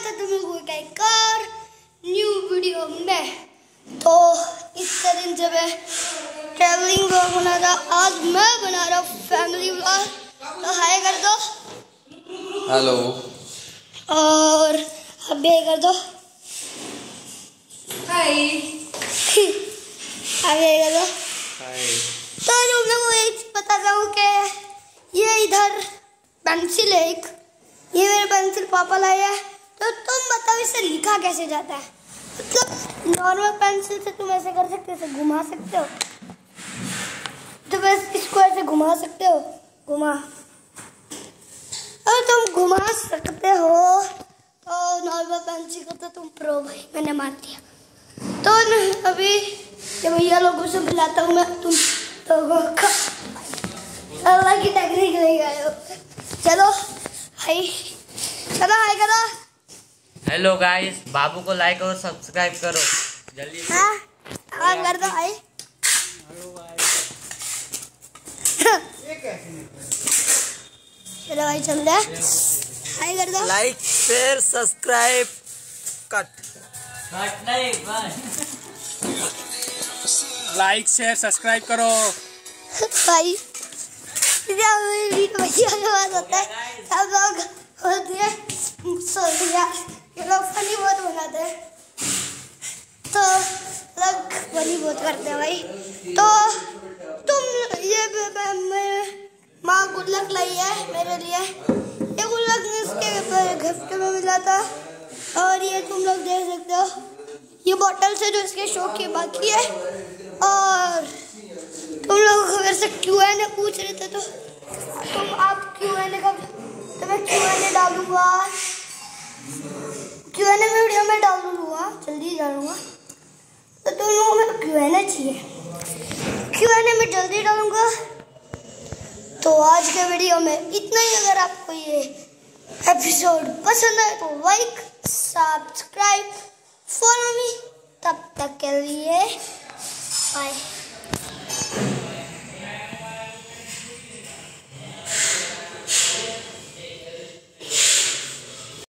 स्वागत है तुम लोगों का एक और न्यू वीडियो में। तो इस दिन जब ट्रैवलिंग व्लॉग बना रहा, आज मैं बना रहा हूँ फैमिली व्लॉग। तो हाय कर दो, हेलो, और अब भी कर दो हाय, आगे कर दो हाय। तो तुम लोगों को एक बताता हूँ कि ये इधर पेंसिल है एक, ये मेरे पेंसिल पापा लाए हैं। तो तुम बताओ इसे लिखा कैसे जाता है? मतलब नॉर्मल पेंसिल से तुम ऐसे कर सकते हो, ऐसे घुमा सकते हो, तो बस इसको ऐसे घुमा सकते हो, घुमा। और तुम घुमा सकते हो तो नॉर्मल पेंसिल को तो तुम प्रो भाई, मैंने मान दिया। तो अभी जब भैया लोगों से बुलाता हूँ मैं, तुम लोगों का अल्लाह की टेक्निक ले गए हो। चलो हाय, चलो हाय करो। हेलो गाइस, बाबू को लाइक और सब्सक्राइब करो जल्दी से। हाँ कर दो हाय। हेलो गाइस, चलो भाई चल रहा है, हाय कर दो। लाइक शेयर सब्सक्राइब कट नहीं लाइक शेयर सब्सक्राइब करो भाई भैया के पास होता है, सब लोग होते हैं, ये लोग फनी बहुत बनाते हैं, तो लोग फनी बहुत करते हैं भाई। तो तुम ये माँ गुल्लक लाई है मेरे लिए, ये गुल्लक इसके गिफ्ट में मिला था। और ये तुम लोग देख सकते हो, ये बॉटल से जो इसके शो की बाकी है। और तुम लोग मेरे से Q&A पूछ रहे थे, तो तुम आप Q&A का, तो मैं Q&A डालूंगा, Q&A में वीडियो में डाल दूंगा, जल्दी डालूंगा। तो तुम लोगों में Q&A चाहिए, Q&A में जल्दी डालूंगा। तो आज के वीडियो में इतना ही। अगर आपको ये एपिसोड पसंद आए तो लाइक सब्सक्राइब फॉलो मी। तब तक के लिए बाय।